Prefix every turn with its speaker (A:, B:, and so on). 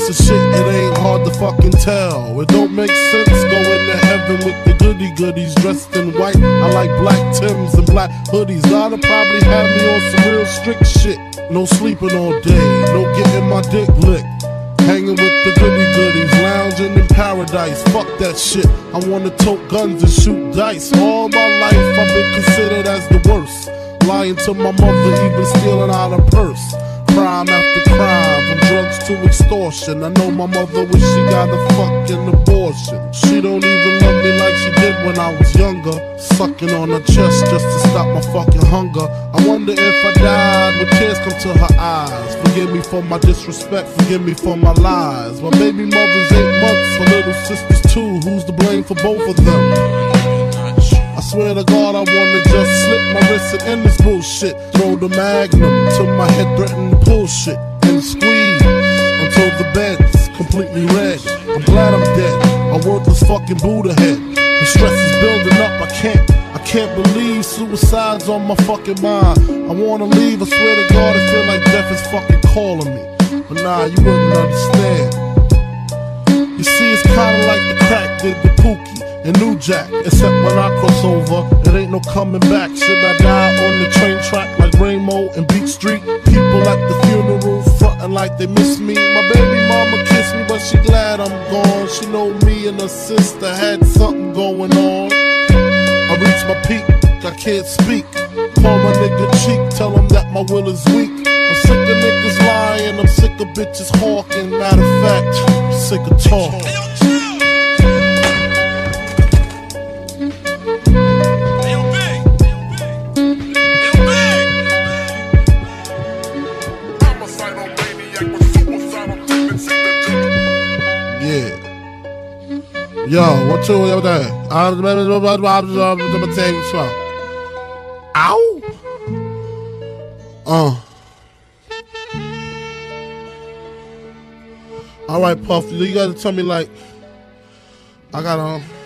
A: piece of shit, it ain't hard to fucking tell. It don't make sense going to heaven with the goody goodies dressed in white. I like black Timbs and black hoodies. God'll probably have me on some real strict shit. No sleeping all day, no getting my dick licked. Hanging with the goody goodies, lounging in paradise. Fuck that shit, I wanna tote guns and shoot dice. All my life I've been considered as the worst. Lying to my mother, even stealing out her purse. Crime after crime, from drugs to extortion. I know my mother wish she got a fucking abortion. She don't even love me like she did when I was younger. Sucking on her chest just to stop my fucking hunger. I wonder if I died, would tears come to her eyes? Forgive me for my disrespect, forgive me for my lies. My baby mother's 8 months, my little sister's 2. Who's to blame for both of them? I swear to God I wanna just slip my wrist and end this bullshit. Throw the magnum till my head threaten to pull shit. And squeeze until the bed's completely red. I'm glad I'm dead, a worthless fucking Buddha head. The stress is building up, I can't believe suicide's on my fucking mind. I wanna leave, I swear to God I feel like death is fucking calling me. But nah, you wouldn't understand. You see, it's kinda like the crack did the Pookie and New Jack, except when I cross over, it ain't no coming back. Should I die on the train track like Rainbow and Beach Street? People at the funeral frontin' like they miss me. My baby mama kissed me, but she glad I'm gone. She know me and her sister had something going on. I reached my peak, I can't speak. Call my nigga cheek, tell him that my will is weak. I'm sick of niggas lying, I'm sick of bitches hawking. Matter of fact, I'm sick of talking. Yo, what you over there? Ow! Alright, Puff, you gotta tell me, like, I gotta